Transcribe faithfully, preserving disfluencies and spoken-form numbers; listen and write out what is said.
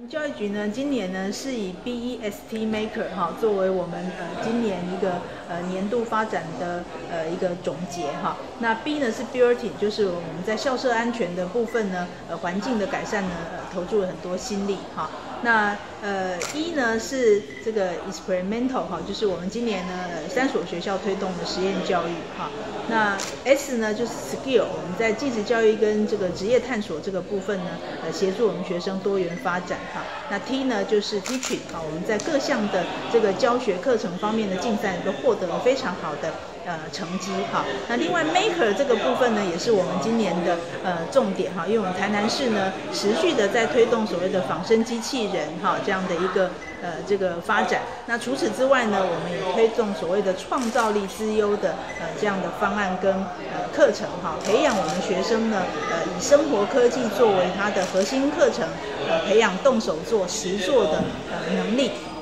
教育局呢，今年呢是以 B E S T Maker 哈作为我们呃今年一个呃年度发展的呃一个总结哈。那 B 呢是 Building， 就是我们在校舍安全的部分呢，呃环境的改善呢，呃投注了很多心力哈。那呃一呢是这个 Experimental 哈，就是我们今年呢呃三所学校推动的实验教育哈。那 S 呢就是 Skill， 我们在技职教育跟这个职业探索这个部分呢，呃协助我们学生多元发展哈。那 T 呢就是 Teaching 哈，我们在各项的这个教学课程方面的竞赛都获得了非常好的呃成绩哈。那另外 Maker 这个部分呢，也是我们今年的呃重点哈，因为我们台南市呢持续的在推动所谓的仿生机器人哈这样的一个呃这个发展。那除此之外呢，我们也推动所谓的创造力资优的呃这样的方案跟呃课程哈，培养我们学生呢呃以生活科技作为它的核心课程，呃培养动手做实作的呃能力。